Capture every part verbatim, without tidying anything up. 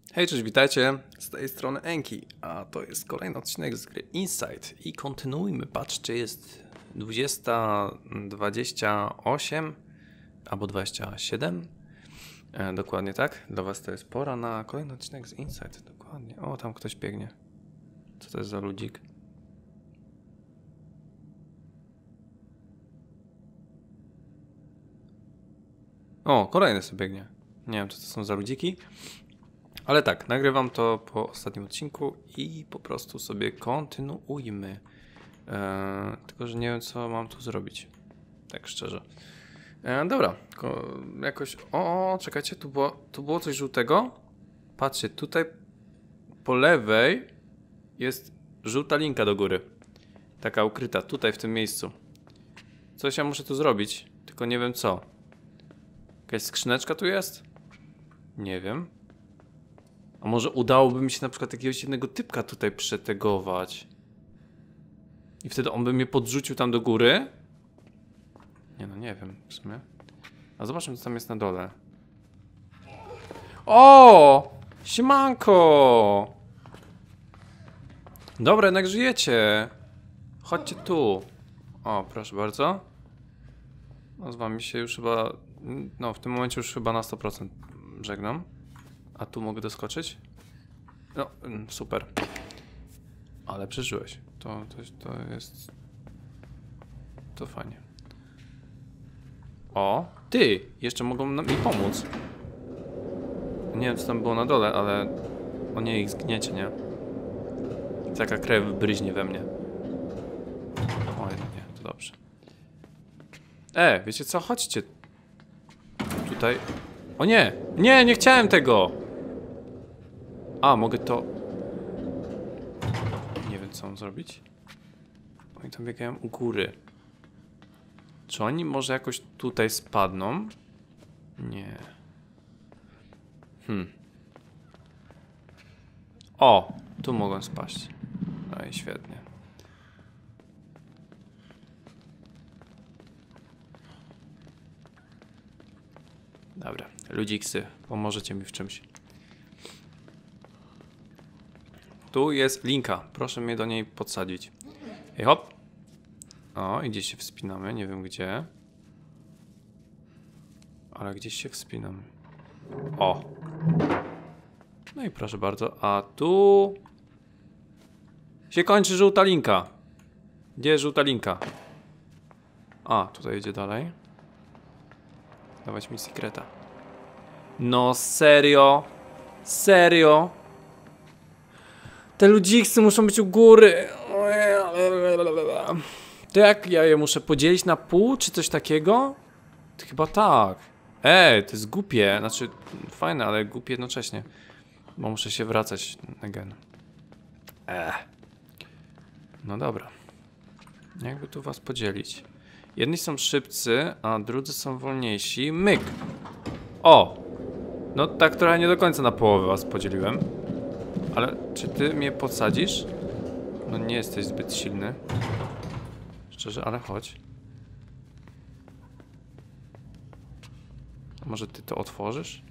Hej, cześć, witajcie, z tej strony Enki, a to jest kolejny odcinek z gry Inside i kontynuujmy. Patrzcie, jest dwudziesta dwadzieścia osiem albo dwadzieścia siedem, e, dokładnie tak, dla was to jest pora na kolejny odcinek z Inside, dokładnie. O, tam ktoś biegnie. Co to jest za ludzik? O, kolejny sobie biegnie. Nie wiem, co to są za ludziki. Ale tak, nagrywam to po ostatnim odcinku i po prostu sobie kontynuujmy. Eee, tylko, że nie wiem, co mam tu zrobić. Tak szczerze. Eee, dobra, ko, jakoś... O, czekajcie, tu było, tu było coś żółtego. Patrzcie, tutaj po lewej jest żółta linka do góry. Taka ukryta, tutaj w tym miejscu. Coś ja muszę tu zrobić, tylko nie wiem co. Jakaś skrzyneczka tu jest? Nie wiem. A może udałoby mi się na przykład jakiegoś jednego typka tutaj przetegować. I wtedy on by mnie podrzucił tam do góry? Nie no, nie wiem w sumie. A zobaczmy, co tam jest na dole. O! Siemanko! Dobra, jednak żyjecie. Chodźcie tu. O, proszę bardzo. No z wami się już chyba... No, w tym momencie już chyba na sto procent żegnam. A tu mogę doskoczyć? No, super. Ale przeżyłeś. To, to, to jest... To fajnie. O! Ty! Jeszcze mogą mi pomóc. Nie wiem, co tam było na dole, ale... O nie, ich zgniecie, nie? Taka krew bryźnie we mnie. O, nie, to dobrze. E, wiecie co? Chodźcie. Tutaj... O nie! Nie, nie chciałem tego! A, mogę to... Nie wiem, co mam zrobić. Oni tam biegają u góry. Czy oni może jakoś tutaj spadną? Nie. Hmm. O! Tu mogą spaść. No i świetnie. Dobra. Ludziksy, pomożecie mi w czymś. Tu jest linka. Proszę mnie do niej podsadzić. Hej, hop. O, i gdzieś się wspinamy. Nie wiem gdzie. Ale gdzieś się wspinam. O. No i proszę bardzo. A tu... się kończy żółta linka. Gdzie jest żółta linka? A, tutaj idzie dalej. Dawać mi sekreta. No serio? Serio? Te ludziksy muszą być u góry. To jak ja je muszę podzielić na pół, czy coś takiego? To chyba tak. Ej, to jest głupie. Znaczy, fajne, ale głupie jednocześnie. Bo muszę się wracać again. Ech. No dobra. Jakby tu was podzielić? Jedni są szybcy, a drudzy są wolniejsi. Myk! O! No tak trochę nie do końca na połowę was podzieliłem. Ale czy ty mnie podsadzisz? No nie jesteś zbyt silny. Szczerze, ale chodź. A może ty to otworzysz?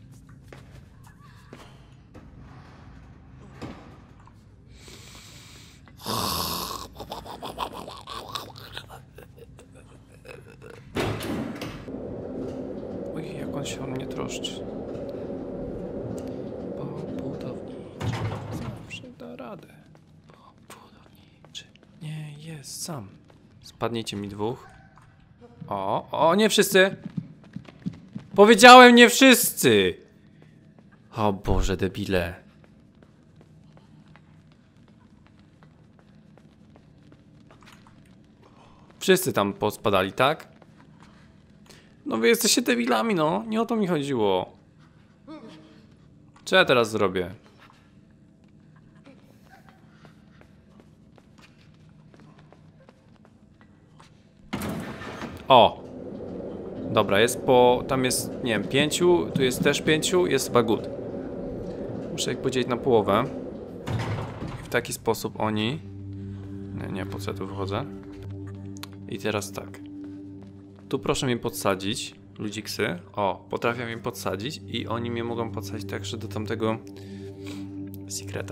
Oj, jak on się o mnie troszczy. Nie, jest sam. Spadnijcie mi dwóch. O, o, nie wszyscy. Powiedziałem nie wszyscy. O Boże, debile. Wszyscy tam pospadali, tak? No wy jesteście debilami, no. Nie o to mi chodziło. Co ja teraz zrobię? O! Dobra, jest po... Tam jest, nie wiem, pięciu. Tu jest też pięciu. Jest chyba good. Muszę ich podzielić na połowę. I w taki sposób oni... Nie, nie, po co ja tu wychodzę? I teraz tak. Tu proszę mnie podsadzić. Ludziksy. O, potrafię mnie podsadzić. I oni mnie mogą podsadzić także do tamtego... Sekreta.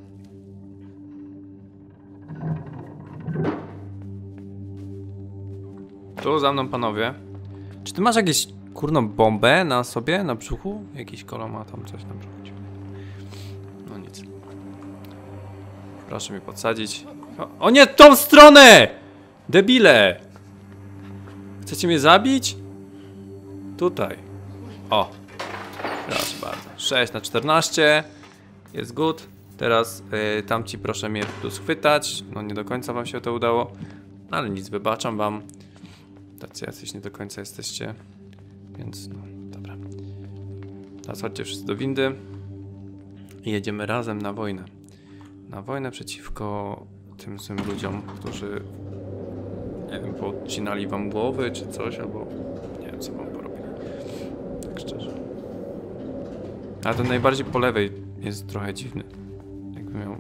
Tu za mną, panowie. Czy ty masz jakieś kurną bombę na sobie, na brzuchu? Jakiś kolor ma tam coś na brzuchu. No nic. Proszę mi podsadzić. O, o nie, tą stronę! Debile! Chcecie mnie zabić? Tutaj. O. Proszę bardzo. sześć na czternaście. Jest good. Teraz yy, tamci proszę mnie tu schwytać. No nie do końca wam się to udało. Ale nic, wybaczam wam. Tacy jacyś nie do końca jesteście. Więc no, dobra. Teraz chodźcie wszyscy do windy. I jedziemy razem na wojnę. Na wojnę przeciwko tym złym ludziom, którzy nie wiem, podcinali wam głowy czy coś, albo nie wiem co wam porobili. Tak szczerze. A ten najbardziej po lewej jest trochę dziwny. Jakby miał...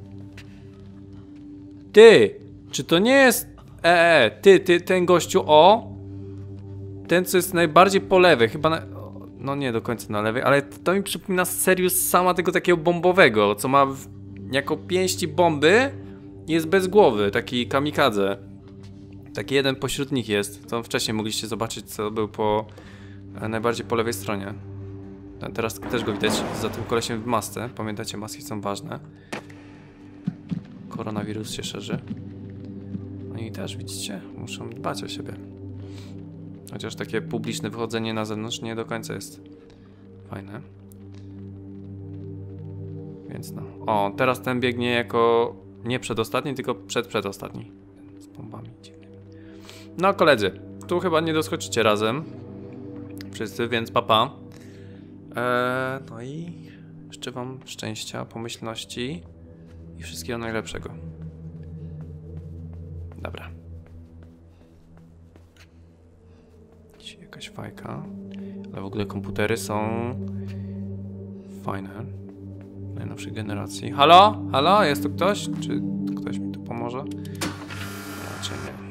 Ty! Czy to nie jest... E, e, ty, ty, ten gościu, o! Ten, co jest najbardziej po lewej, chyba na... No nie do końca na lewej, ale to mi przypomina Serious sama tego takiego bombowego, co ma w... jako pięści bomby i jest bez głowy, taki kamikadze. Taki jeden pośród nich jest, to wcześniej mogliście zobaczyć, co był po... E, najbardziej po lewej stronie. A teraz też go widać za tym kolesiem w masce. Pamiętajcie, maski są ważne. Koronawirus się szerzy. Oni też, widzicie, muszą dbać o siebie. Chociaż takie publiczne wychodzenie na zewnątrz nie do końca jest fajne. Więc no. O, teraz ten biegnie jako nie przedostatni, tylko przed przedostatni. Z bombami dziwnymi. No koledzy, tu chyba nie doskoczycie razem. Wszyscy, więc papa. Eee, no i życzę wam szczęścia, pomyślności i wszystkiego najlepszego. Dobra. Dzisiaj jakaś fajka. Ale w ogóle komputery są fajne. Najnowszej generacji. Halo? Halo? Jest tu ktoś? Czy ktoś mi tu pomoże? Raczej nie.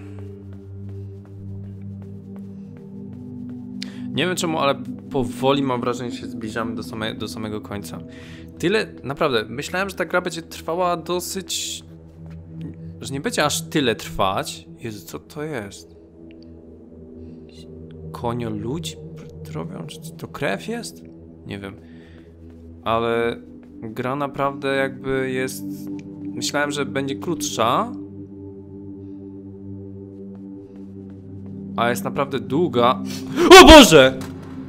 Nie wiem czemu, ale powoli mam wrażenie, że się zbliżamy do, same, do samego końca. Tyle, naprawdę, myślałem, że ta gra będzie trwała dosyć... Że nie będzie aż tyle trwać. Jezu, co to jest? Konio ludzi robią? Czy to krew jest? Nie wiem. Ale gra naprawdę jakby jest... Myślałem, że będzie krótsza. A jest naprawdę długa. O Boże!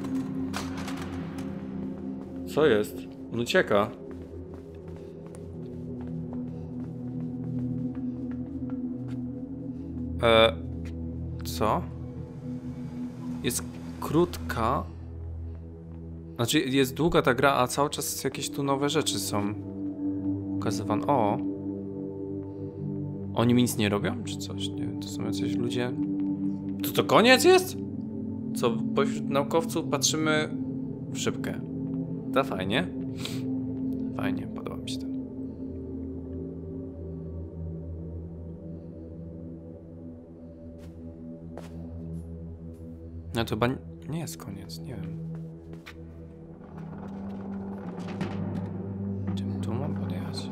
Co jest? On ucieka. E, co? Jest krótka. Znaczy jest długa ta gra, a cały czas jakieś tu nowe rzeczy są ukazywane. O! Oni mi nic nie robią, czy coś? Nie wiem, to są jacyś ludzie... To to koniec jest? Co, pośród naukowców patrzymy w szybkę. To fajnie. Fajnie, podoba mi się to. No to chyba nie jest koniec, nie wiem. Czym tu mam podjechać?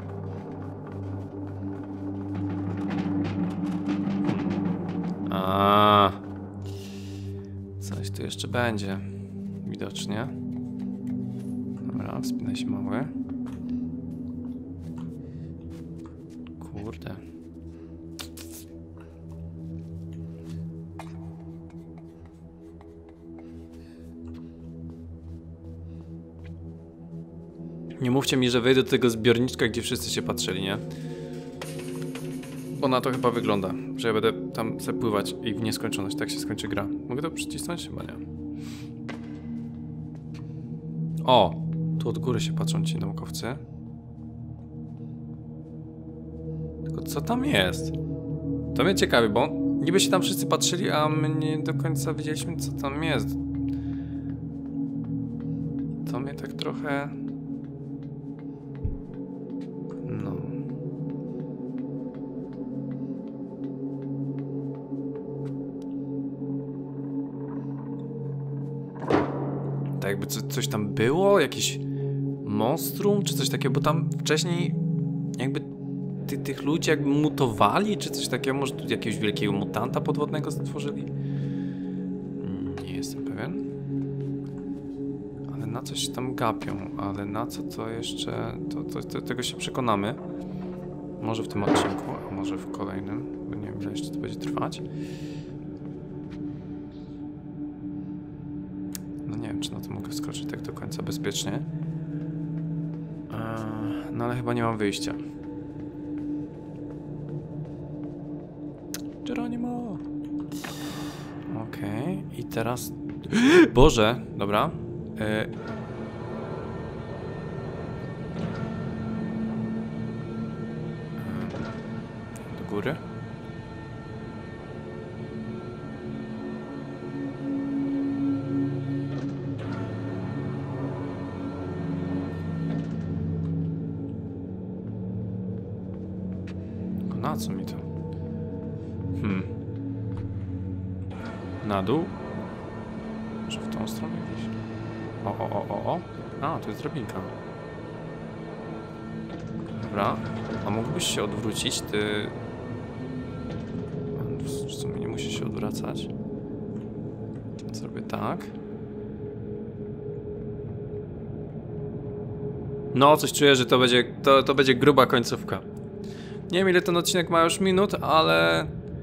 A, coś tu jeszcze będzie. Widocznie. Dobra, wspinaj się mały. Kurde. Nie mówcie mi, że wejdę do tego zbiorniczka, gdzie wszyscy się patrzyli, nie? Bo na to chyba wygląda, że ja będę tam zapływać i w nieskończoność. Tak się skończy gra. Mogę to przycisnąć? Chyba nie. O! Tu od góry się patrzą ci naukowcy. Tylko co tam jest? To mnie ciekawi, bo niby się tam wszyscy patrzyli, a my nie do końca wiedzieliśmy, co tam jest. To mnie tak trochę... No... Tak jakby co, coś tam było? Jakiś monstrum, czy coś takiego, bo tam wcześniej jakby ty, tych ludzi jakby mutowali, czy coś takiego, może tu jakiegoś wielkiego mutanta podwodnego stworzyli? Nie jestem pewien. Ale na coś tam gapią, ale na co to jeszcze, to, to, to tego się przekonamy. Może w tym odcinku, a może w kolejnym, bo nie wiem, ile jeszcze to będzie trwać. No nie wiem, czy na to mogę wskoczyć tak do końca bezpiecznie. Eee, no ale chyba nie mam wyjścia. Geronimo! Okej, okay. I teraz... Boże, dobra. Eee... Do góry. Na co mi to? Hmm. Na dół? Może w tą stronę gdzieś? O, o, o, o, o. A, to jest drabinka. Dobra. A mógłbyś się odwrócić, ty... W sumie nie musisz się odwracać. Zrobię tak. No, coś czuję, że to będzie, to, to będzie gruba końcówka. Nie wiem, ile ten odcinek ma już minut, ale...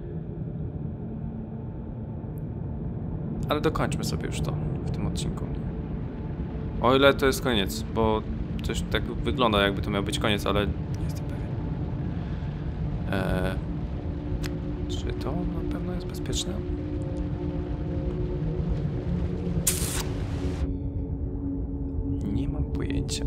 Ale dokończmy sobie już to w tym odcinku. O ile to jest koniec, bo coś tak wygląda, jakby to miał być koniec, ale nie jestem pewien. Eee... Czy to na pewno jest bezpieczne? Nie mam pojęcia.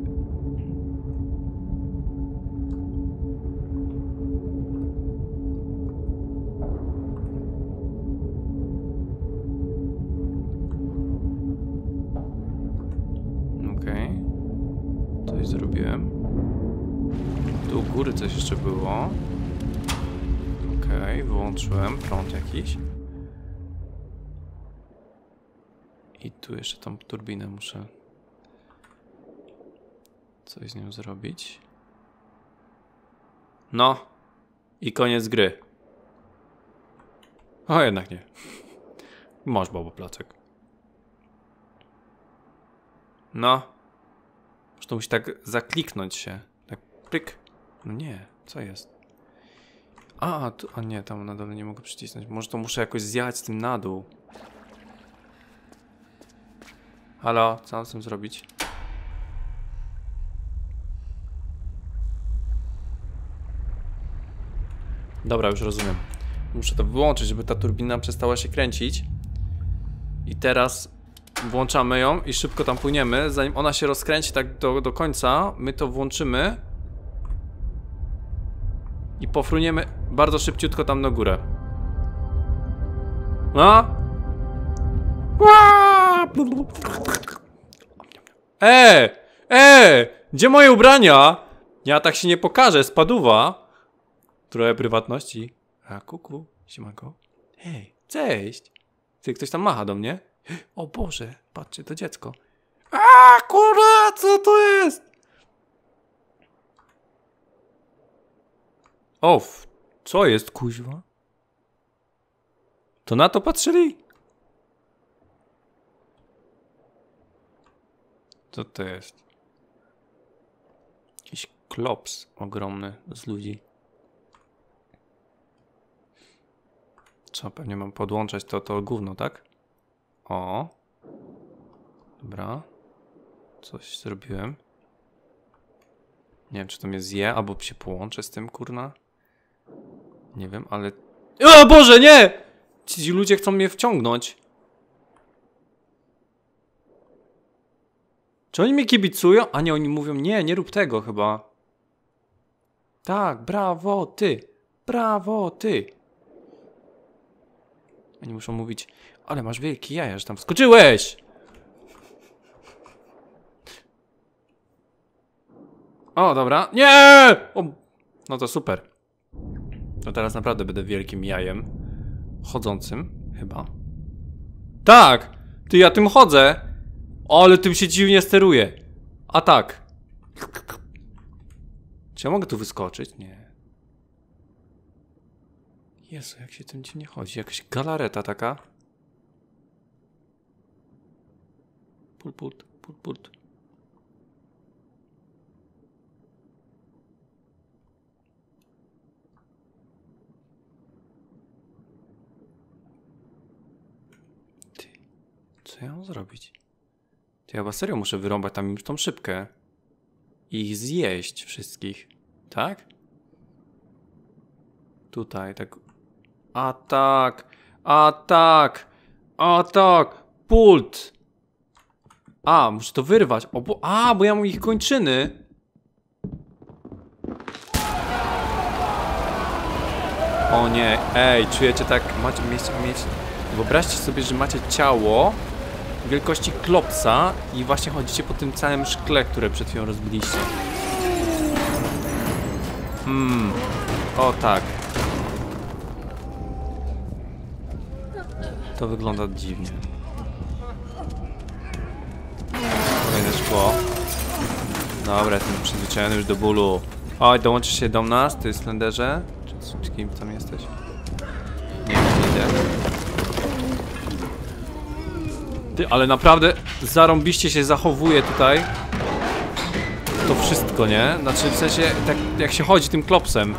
Zrobiłem. Tu u góry coś jeszcze było. Okej, okay, wyłączyłem prąd jakiś. I tu jeszcze tą turbinę muszę coś z nią zrobić. No. I koniec gry. O, jednak nie. Masz, babo placek. No. To musi tak zakliknąć się. Tak pyk. No nie, co jest? A, tu, a nie, tam na dole nie mogę przycisnąć. Może to muszę jakoś zjechać z tym na dół. Halo, co mam z tym zrobić? Dobra, już rozumiem. Muszę to wyłączyć, żeby ta turbina przestała się kręcić. I teraz... Włączamy ją i szybko tam płyniemy. Zanim ona się rozkręci tak do, do końca, my to włączymy. I pofruniemy bardzo szybciutko tam na górę. No? Eee! Eee! Gdzie moje ubrania? Ja tak się nie pokażę, spaduwa. Trochę prywatności. A kuku, siemanko. Hej, cześć. Ty, ktoś tam macha do mnie? O Boże, patrzcie, to dziecko. A kurwa, co to jest? O, co jest, kuźwa? To na to patrzyli? Co to jest? Jakiś klops ogromny z ludzi. Co, pewnie mam podłączać to, to gówno, tak? O. Dobra. Coś zrobiłem. Nie wiem, czy to mnie zje, albo się połączę z tym, kurna. Nie wiem, ale... O Boże, nie! Ci ludzie chcą mnie wciągnąć. Czy oni mnie kibicują? A nie, oni mówią, nie, nie rób tego chyba. Tak, brawo, ty. Brawo, ty. Oni muszą mówić, ale masz wielkie jaja, że tam wskoczyłeś! O, dobra. Nie! O, no to super. No teraz naprawdę będę wielkim jajem. Chodzącym, chyba. Tak! Ty, ja tym chodzę! O, ale tym się dziwnie steruje. A tak. Czy ja mogę tu wyskoczyć? Nie. Jezu, jak się tym dziwnie chodzi. Jakaś galareta taka. Pult, pult, pult, pult. Ty, co ja mam zrobić? Ty, ja chyba serio muszę wyrąbać tam już tą szybkę. I ich zjeść wszystkich. Tak? Tutaj, tak. A tak! A tak! A tak! Pult! A, muszę to wyrwać. O, bo, a, bo ja mam ich kończyny. O nie, ej, czujecie tak, macie mieć, mieć... Wyobraźcie sobie, że macie ciało wielkości klopsa i właśnie chodzicie po tym całym szkle, które przed chwilą rozbiliście. Hmm, o tak. To wygląda dziwnie. Kolejne szkło. Dobra, jestem przyzwyczajony już do bólu. Oj, dołączysz się do nas, ty Slenderze? Czy, czy kim tam jesteś? Nie, nie idę. Ty, ale naprawdę zarąbiście się zachowuje tutaj. To wszystko, nie? Znaczy w sensie, tak jak się chodzi tym klopsem.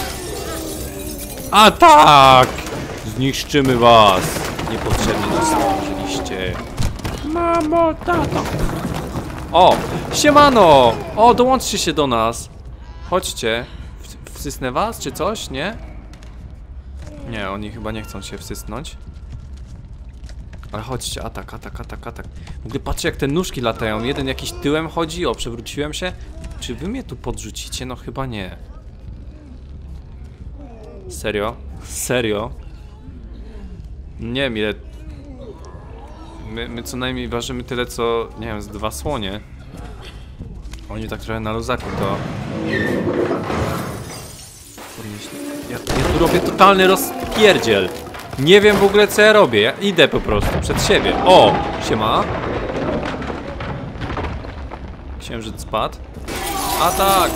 A tak! Zniszczymy was! Niepotrzebnie nas stworzyliście. Mamo, tato. O! Siemano! O, dołączcie się do nas. Chodźcie. W wsysnę was, czy coś? Nie? Nie, oni chyba nie chcą się wsysnąć. Ale chodźcie, atak, atak, atak, atak. W ogóle patrzcie, jak te nóżki latają. Jeden jakiś tyłem chodzi, o, przewróciłem się. Czy wy mnie tu podrzucicie? No chyba nie. Serio? Serio? Nie wiem ile... My, my co najmniej ważymy tyle co, nie wiem, z dwa słonie. Oni tak trochę na luzaku to... Ja, ja tu robię totalny rozpierdziel. Nie wiem w ogóle co ja robię, ja idę po prostu przed siebie. O! Siema. Księżyc spadł. A tak!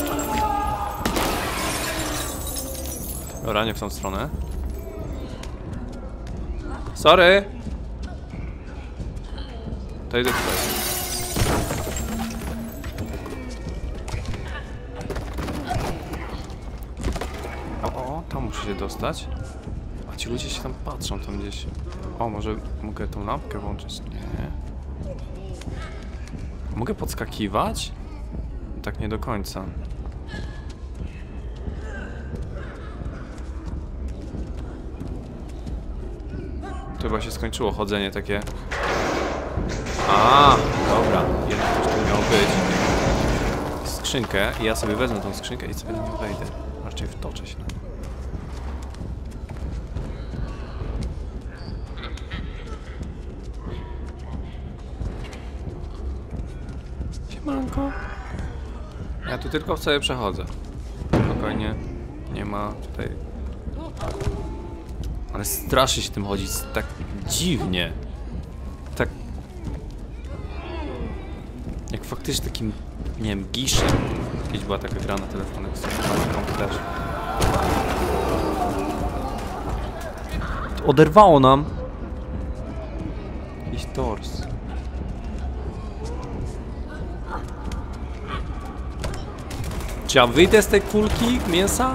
Dobra, nie w tą stronę. Sorry! To idę tutaj. O, o, tam muszę się dostać. A ci ludzie się tam patrzą, tam gdzieś. O, może mogę tą lampkę włączyć? Nie. Mogę podskakiwać? Tak nie do końca. To chyba się skończyło chodzenie takie. A, dobra, jednak coś tu miało być. Skrzynkę i ja sobie wezmę tą skrzynkę i sobie do niej wejdę. Raczej wtoczę się na nią. Siemanko. Ja tu tylko sobie przechodzę. Spokojnie. Nie ma tutaj... Ale strasznie się tym chodzi, tak dziwnie. Tak... Jak faktycznie takim, nie wiem, giszem. Kiedyś była taka gra na telefonach na komputerze. Oderwało nam. Jakiś tors. Czy ja wyjdę z tej kulki mięsa?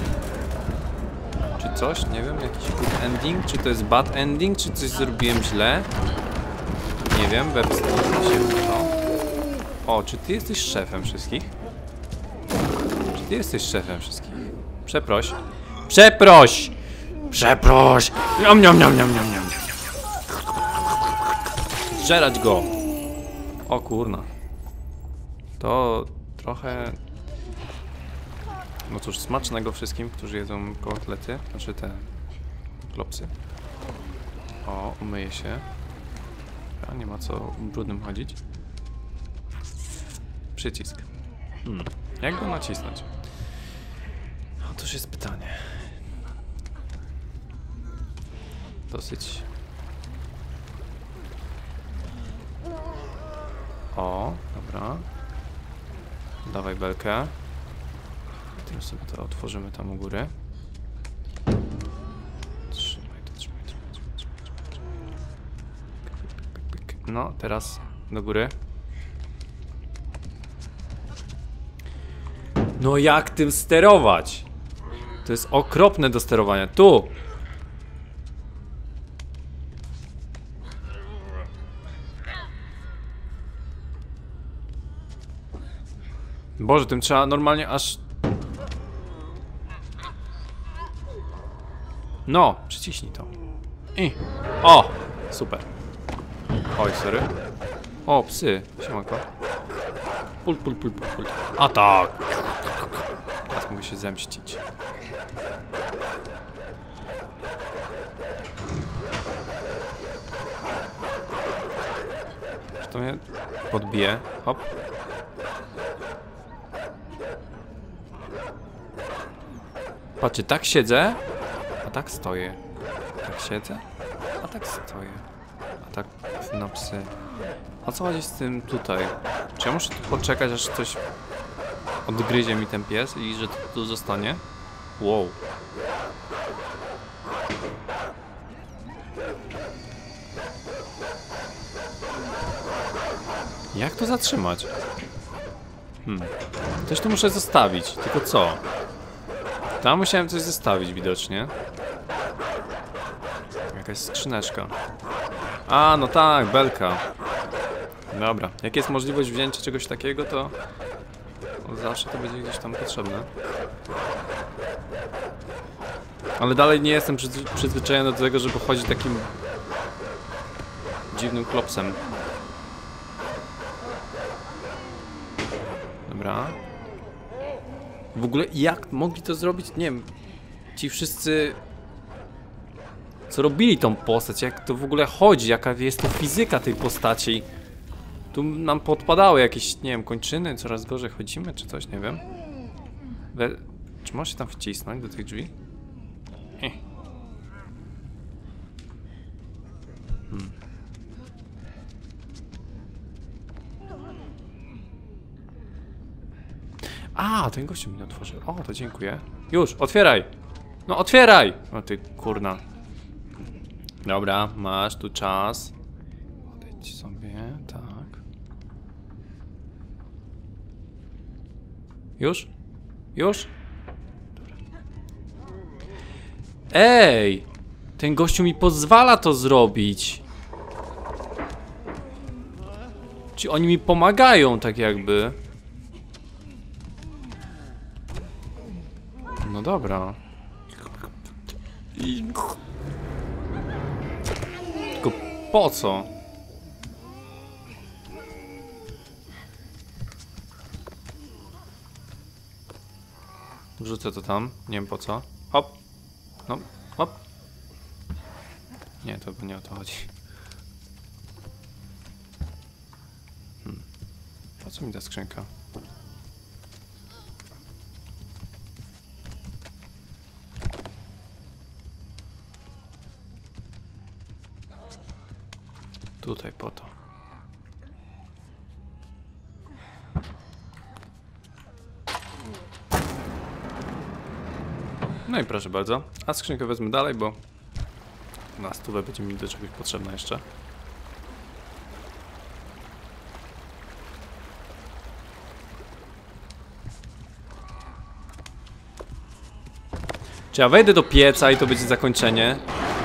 Czy coś? Nie wiem, jakiś good ending? Czy to jest bad ending? Czy coś zrobiłem źle? Nie wiem, website się ruszał. O, czy ty jesteś szefem wszystkich? Czy ty jesteś szefem wszystkich? Przeproś. Przeproś! Przeproś! Niam, niam, niam, niam, niam, niam. Zżerać go! O kurna. To trochę... No cóż, smacznego wszystkim, którzy jedzą kotlety, znaczy te klopsy. O, umyję się. A nie ma co brudnym chodzić. Przycisk. Hmm. Jak go nacisnąć? Otóż jest pytanie. Dosyć... O, dobra. Dobra. Dawaj belkę. Tym sobie to otworzymy tam u góry. Trzymaj to, trzymaj, trzymaj, trzymaj, trzymaj, trzymaj. No, teraz do góry. No jak tym sterować? To jest okropne do sterowania. Tu! Boże, tym trzeba normalnie aż... No, przyciśnij to. I... O! Super. Oj, sorry. O, psy. Siemanko. Pul, pul, pul, pul, pul. A tak! Teraz mogę się zemścić. Czy to mnie podbije? Hop. Patrzcie, tak siedzę, a tak stoję. Tak siedzę, a tak stoję. A tak na psy. O co chodzi z tym tutaj? Czy ja muszę tu poczekać, aż coś odgryzie mi ten pies i że to tu zostanie? Wow. Jak to zatrzymać? Hmm. Coś tu muszę zostawić, tylko co? Tam musiałem coś zostawić widocznie. Jakaś skrzyneczka. A, no tak, belka. Dobra, jak jest możliwość wzięcia czegoś takiego, to zawsze to będzie gdzieś tam potrzebne. Ale dalej nie jestem przyzwy przyzwyczajony do tego, żeby chodzić takim dziwnym klopsem. Dobra. W ogóle jak mogli to zrobić? Nie wiem. Ci wszyscy, co robili tą postać, jak to w ogóle chodzi, jaka jest to fizyka tej postaci. Tu nam podpadały jakieś, nie wiem, kończyny, coraz gorzej chodzimy, czy coś, nie wiem. We... Czy możesz się tam wcisnąć do tych drzwi? Eh. Hmm. A, ten gościu mi otworzył. O, to dziękuję. Już, otwieraj! No, otwieraj! O ty kurna. Dobra, masz tu czas. Odejdź sobie, tak. Już? Już? Dobra. Ej! Ten gościu mi pozwala to zrobić. Czy oni mi pomagają, tak jakby? No dobra. I... Tylko po co? Wrzucę to tam, nie wiem po co. Hop. No, hop. Nie, to nie o to chodzi. Hmm. Po co mi ta skrzynka? Tutaj po to. No i proszę bardzo. A skrzynkę wezmę dalej, bo na stówę będzie mi do czegoś potrzebna jeszcze. Czy ja wejdę do pieca i to będzie zakończenie?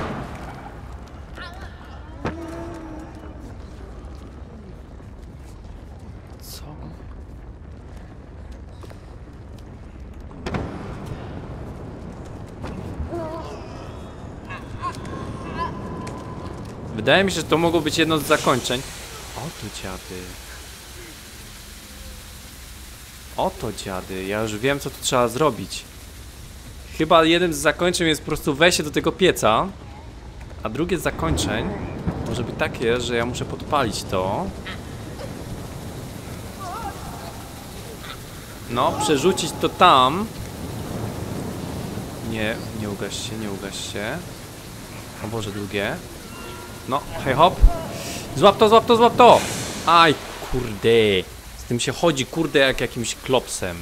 Co? Wydaje mi się, że to mogło być jedno z zakończeń. Oto dziady. Oto dziady. Ja już wiem, co tu trzeba zrobić. Chyba jednym z zakończeń jest po prostu wejście do tego pieca. A drugie z zakończeń może być takie, że ja muszę podpalić to. No, przerzucić to tam. Nie, nie ugaś się, nie ugaś się. O Boże, drugie. No, hej hop. Złap to, złap to, złap to! Aj, kurde. Z Tym się chodzi, kurde, jak jakimś klopsem.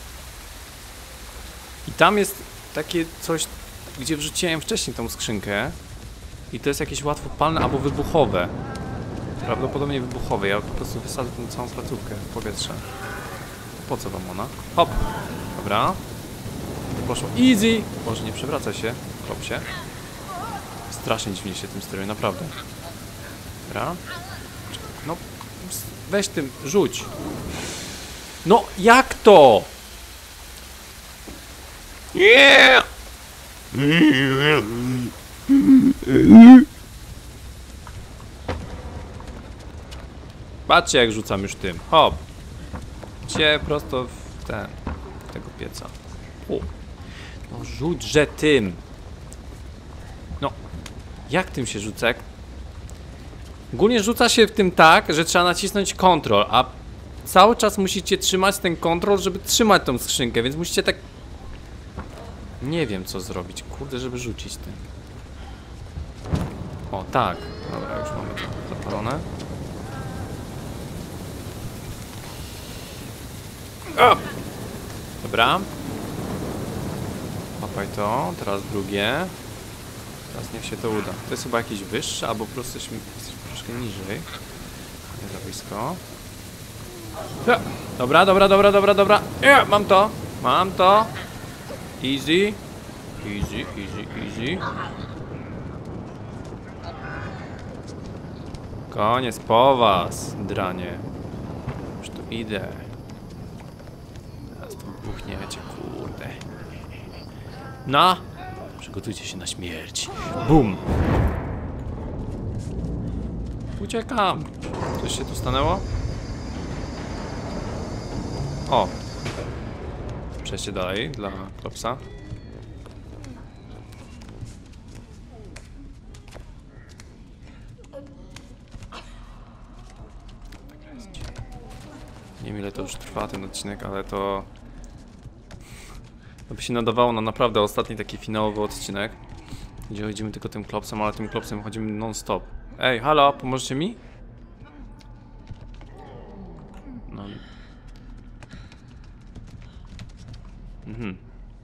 I tam jest takie coś, gdzie wrzuciłem wcześniej tą skrzynkę. I to jest jakieś łatwopalne albo wybuchowe. Prawdopodobnie wybuchowe. Ja po prostu wysadzę tę całą placówkę w powietrze. Po co wam ona? Hop! Dobra. Poszło easy! Boże, nie przewraca się. Klopsie. Strasznie dziwnie się tym steruje, naprawdę. Dobra. No, weź tym, rzuć. No, jak to? Nie! Patrzcie, jak rzucam już tym. Hop. Cię prosto w ten, w tego pieca. O. No rzućże tym. No. Jak tym się rzuca? Jak... Ogólnie rzuca się w tym tak, że trzeba nacisnąć Ctrl, a cały czas musicie trzymać ten Ctrl, żeby trzymać tą skrzynkę, więc musicie tak... Nie wiem, co zrobić, kurde, żeby rzucić tym. O, tak. Dobra, już mamy to zapalone. O! Dobra. Łapaj to, teraz drugie. Teraz niech się to uda. To jest chyba jakieś wyższe, albo po prostu jesteśmy, jesteśmy troszkę niżej. Nie za blisko. Ja. Dobra, dobra, dobra, dobra, dobra. Ja, mam to, mam to. Easy. Easy, easy, easy. Koniec po was, dranie. Już tu idę. Teraz tu buchniecie, kurde. No! Przygotujcie się na śmierć. Bum! Uciekam! Coś się tu stanęło? O! Przejście dalej dla Klopsa. Nie wiem, ile to już trwa ten odcinek, ale to... To by się nadawało na naprawdę ostatni taki finałowy odcinek, gdzie chodzimy tylko tym Klopsem, ale tym Klopsem chodzimy non-stop. Ej, halo, pomożecie mi? No. Mhm.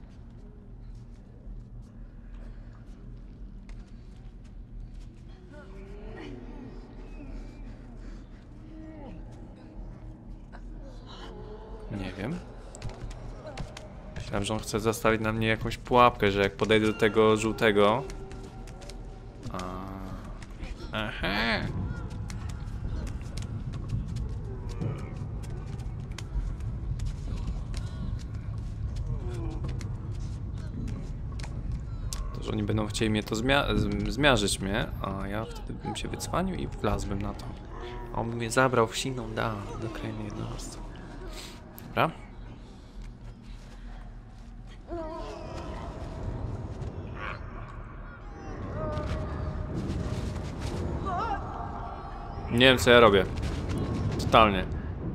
Nie wiem. Myślałem, że on chce zastawić na mnie jakąś pułapkę, że jak podejdę do tego żółtego... A... Aha. To, że oni będą chcieli mnie to zmia zmiażyć mnie, a ja wtedy bym się wycwanił i wlazłbym na to. A on by mnie zabrał w siną da do krainy jednostwa. Dobra. Nie wiem, co ja robię. Totalnie.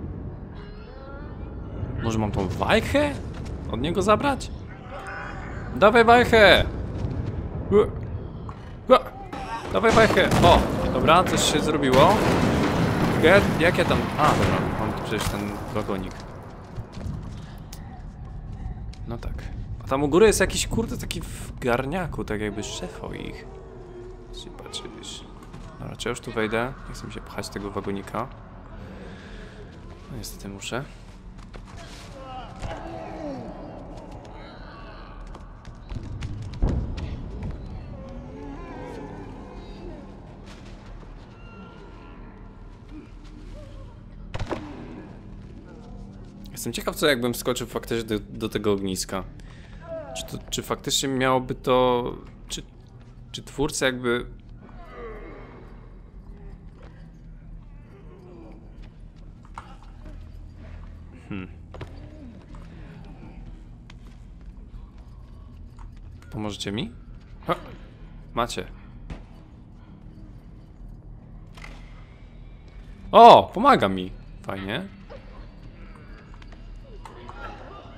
Może mam tą wajchę? Od niego zabrać? Dawaj wajchę! Dawaj wajchę! O! Dobra, coś się zrobiło. Jak, jak ja tam... A, dobra, mam tu przecież ten wagonik. No tak. A tam u góry jest jakiś, kurde, taki w garniaku, tak jakby szefał ich. Czy patrzysz? Dobra, czy ja już tu wejdę? Nie chcę mi się pchać tego wagonika. No niestety muszę. Jestem ciekaw, co jakbym skoczył faktycznie do, do tego ogniska. Czy, to, czy faktycznie miałoby to... Czy, czy twórcy jakby... Hmm. Pomożecie mi? Ha! Macie. O! Pomaga mi. Fajnie.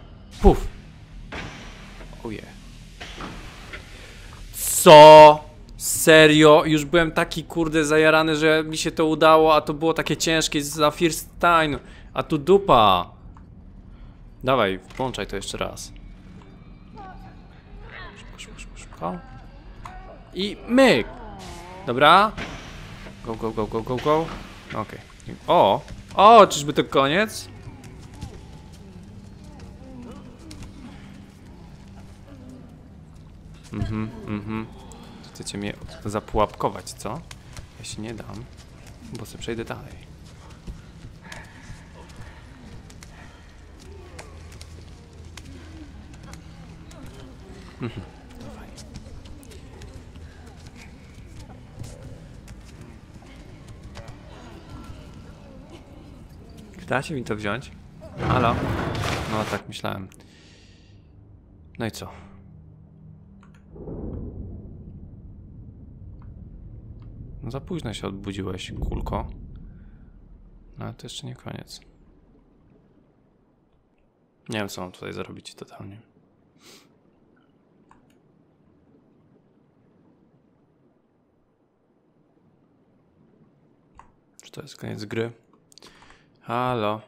Puf. Oje. Co? Serio? Już byłem taki kurde zajarany, że mi się to udało, a to było takie ciężkie za first time. A tu dupa. Dawaj, włączaj to jeszcze raz. Szybko, szybko, szybko, szybko. I myk. Dobra. Go, go, go, go, go, go. Okej. Okay. O! O, czyżby to koniec? Mhm, mhm. Chcecie mnie zapułapkować, co? Ja się nie dam, bo sobie przejdę dalej. Mhm, dawaj. Da się mi to wziąć? Halo? No tak myślałem. No i co? No za późno się odbudziłeś, kulko. No ale to jeszcze nie koniec. Nie wiem, co mam tutaj zrobić totalnie. Czy to jest koniec gry? Halo?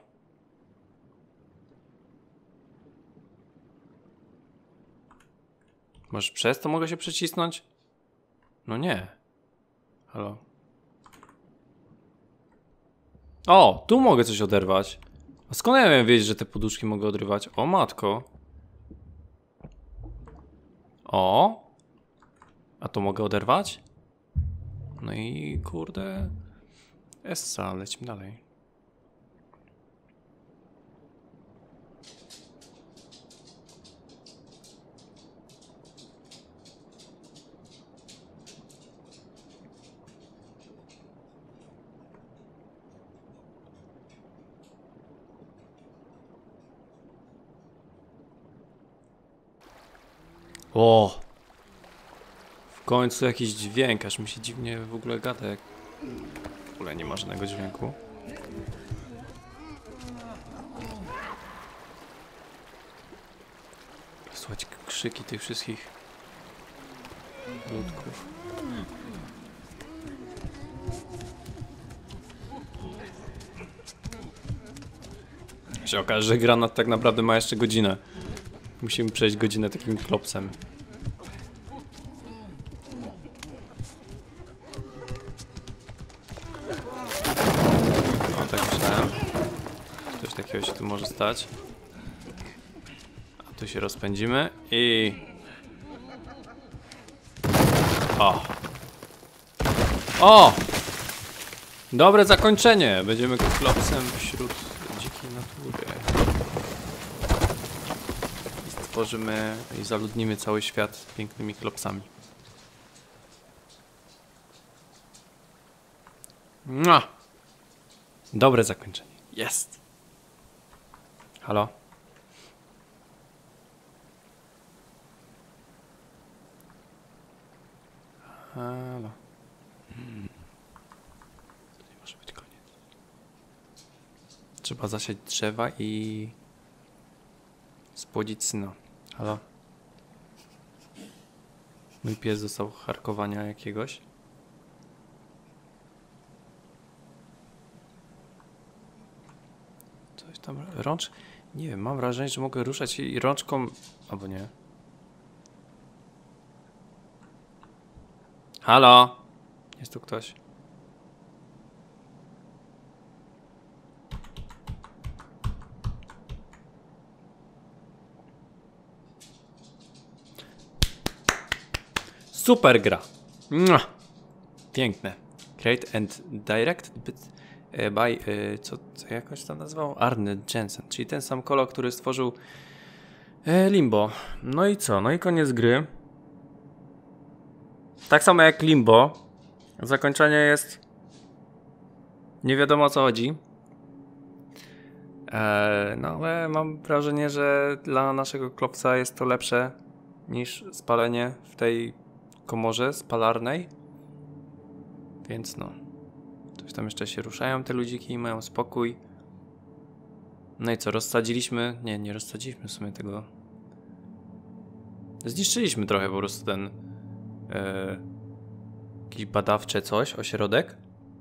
Może przez to mogę się przycisnąć? No nie. Halo? O, tu mogę coś oderwać. A skąd ja miałem wiedzieć, że te poduszki mogę odrywać? O matko. O. A to mogę oderwać? No i kurde. Essa, lecimy dalej. O! W końcu jakiś dźwięk, aż mi się dziwnie w ogóle gada, jak w ogóle nie ma żadnego dźwięku. Słuchać krzyki tych wszystkich ludków. Się okaże, że granat tak naprawdę ma jeszcze godzinę. Musimy przejść godzinę takim klopsem. O, tak myślałem. Coś takiego się tu może stać. A tu się rozpędzimy i... O! O! Dobre zakończenie! Będziemy klopsem wśród dzikiej natury. I stworzymy i zaludnimy cały świat pięknymi klopsami. Mua! Dobre zakończenie. Jest! Halo? Halo? Hmm. To nie może być koniec. Trzeba zasiać drzewa i spłodzić syna. Halo? Mój pies dostał charkowania jakiegoś. Coś tam... Rącz... Nie wiem, mam wrażenie, że mogę ruszać i rączką... Albo nie. Halo? Jest tu ktoś? Super gra. Mua. Piękne. Create and direct by, co, co jakoś to nazwał? Arne Jensen, czyli ten sam kolor, który stworzył Limbo. No i co? No i koniec gry. Tak samo jak Limbo. Zakończenie jest... Nie wiadomo o co chodzi. Eee, no ale mam wrażenie, że dla naszego klopsa jest to lepsze niż spalenie w tej komorze spalarnej. Więc no. Coś tam jeszcze się ruszają te ludziki i mają spokój. No i co, rozsadziliśmy? Nie, nie rozsadziliśmy w sumie tego. Zniszczyliśmy trochę po prostu ten... Yy, jakieś badawcze coś, ośrodek.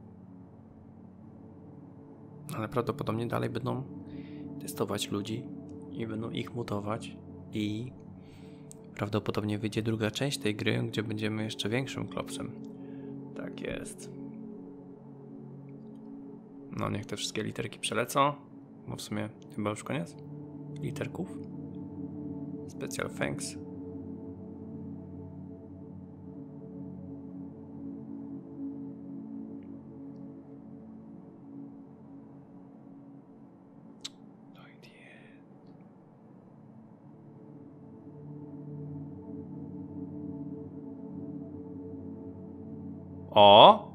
Ale prawdopodobnie dalej będą testować ludzi i będą ich mutować i prawdopodobnie wyjdzie druga część tej gry, gdzie będziemy jeszcze większym klopsem. Tak jest. No niech te wszystkie literki przelecą, bo w sumie chyba już koniec literków. Special thanks. O!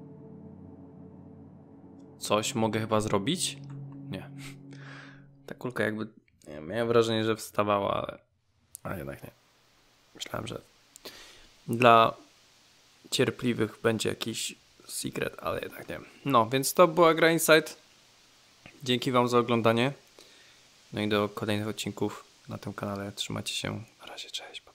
Coś mogę chyba zrobić? Nie. Ta kulka jakby... Nie, miałem wrażenie, że wstawała, ale... A jednak nie. Myślałem, że dla cierpliwych będzie jakiś secret, ale jednak nie. No, więc to była gra Inside. Dzięki wam za oglądanie. No i do kolejnych odcinków na tym kanale. Trzymajcie się. Na razie, cześć.